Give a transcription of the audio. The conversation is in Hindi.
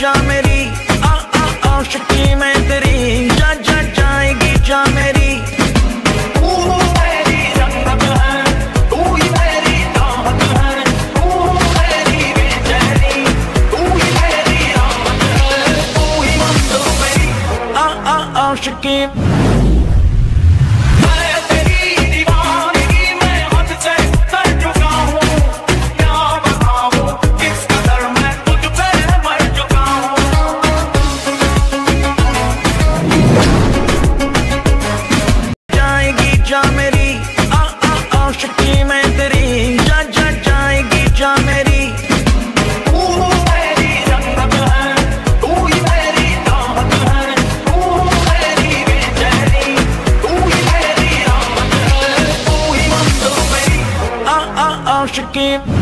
जा मेरी आशिकी में तेरी जा जा जाएगी जा मेरी तू मेरी जन्नत है तू ही मेरी राहत है तू मेरी बेचैनी तू ही मेरी राहत है तू ही मंजिल मेरी आशिकी जा मेरी आशिकी में तेरी जा जा जाएगी जा मेरी तू मेरी जन्नत है तू ही मेरी राहत है तू मेरी बेचैनी तू ही मेरी राहत है तू ही मंजिल मेरी आशिकी